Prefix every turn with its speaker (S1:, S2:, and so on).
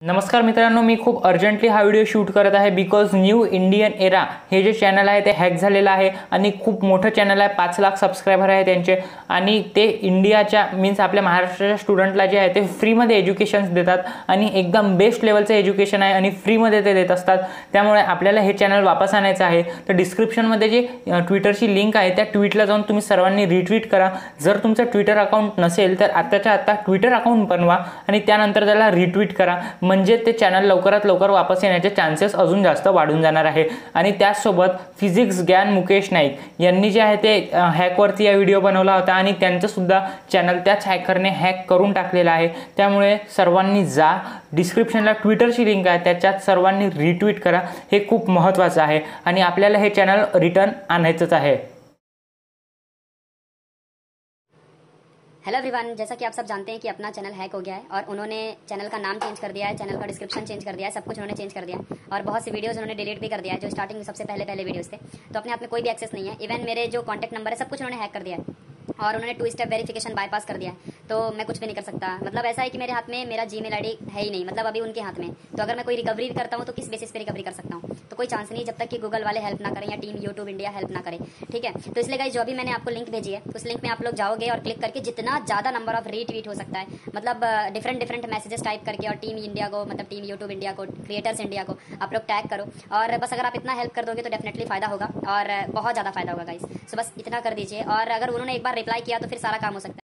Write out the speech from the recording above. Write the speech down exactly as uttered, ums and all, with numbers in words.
S1: नमस्कार मित्रांनो, मी खूप अर्जंटली हा व्हिडिओ शूट करत आहे बिकॉज न्यू इंडियन एरा हे जे चॅनल आहे ते हॅक झालेलं आहे आणि खूप मोठं चॅनल आहे. पाच लाख सबस्क्रायबर आहे त्यांचे आणि ते इंडियाच्या मीन्स आपल्या महाराष्ट्राच्या स्टुडंटला जे आहे ते फ्रीमध्ये एज्युकेशन्स देतात आणि एकदम बेस्ट लेवलचं एज्युकेशन आहे आणि फ्रीमध्ये ते देत असतात. त्यामुळे आपल्याला हे चॅनल वापस आणायचं आहे. तर डिस्क्रिप्शनमध्ये जी ट्विटरची लिंक आहे त्या ट्विटला जाऊन तुम्ही सर्वांनी रिट्वीट करा. जर तुमचं ट्विटर अकाउंट नसेल तर आत्ताच्या आत्ता ट्विटर अकाउंट बनवा आणि त्यानंतर त्याला रिट्वीट करा. म्हणजे ते चॅनल लवकरात लवकर वापस येण्याचे चान्सेस अजून जास्त वाढून जाणार आहे. आणि त्याचसोबत फिजिक्स ज्ञान मुकेश नाईक यांनी जे आहे ते हॅकवरती या व्हिडिओ बनवला होता आणि त्यांचं सुद्धा चॅनल त्याच हॅकरने हॅक करून टाकलेलं आहे. त्यामुळे सर्वांनी जा, डिस्क्रिप्शनला ट्विटरची लिंक आहे त्याच्यात सर्वांनी रिट्वीट करा. हे खूप महत्त्वाचं आहे आणि आपल्याला हे चॅनल रिटर्न आणायचंच आहे.
S2: हेलो एवरीवन, जैसा कि आप सब जानते हैं कि अपना चैनल हैक हो गया है और उन्होंने चैनल का नाम चेंज कर दिया है, चैनल का डिस्क्रिप्शन चेंज कर दिया है, सब कुछ उन्होंने चेंज कर दिया है और बहुत सी वीडियोस उन्होंने डिलीट भी कर दिया है जो स्टार्टिंग में सबसे पहले पहले वीडियोस थे. तो अपने आप में कोई भी एक्सेस नहीं है. इवन मेरे जो कॉन्टैक्ट नंबर है सब कुछ उन्होंने हैक कर दिया है और उन्होंने टू स्टेप वेरिफिकेशन बाईपास कर दिया है. तो मैं कुछ भी नहीं कर सकता. मतलब ऐसा है कि मेरे हाथ में मेरा जीमेल आईडी है ही नहीं, मतलब अभी उनके हाथ में. तो अगर मैं कोई रिकवरी भी करता हूँ तो किस बेसिस पे रिकवरी कर सकता हूँ? तो कोई चांस नहीं जब तक कि गूगल वाले हेल्प ना करें या टीम यूट्यूब इंडिया हेल्प ना करे. ठीक है, तो इसलिए गाइस जो अभी मैंने आपको लिंक भेजी है उस लिंक में आप लोग जाओगे और क्लिक करके जितना ज़्यादा नंबर ऑफ रीट्वीट हो सकता है, मतलब डिफरेंट डिफरेंट मैसेजेस टाइप करके और टीम इंडिया को, मतलब टीम यूट्यूब इंडिया को, क्रिएटर्स इंडिया को आप लोग टैग करो. और बस अगर आप इतना हेल्प कर दोगे तो डेफिनेटली फायदा होगा और बहुत ज़्यादा फायदा होगा गाइस. सो बस इतना कर दीजिए और अगर उन्होंने एक बार रिप्लाई किया तो फिर सारा काम हो सकता है.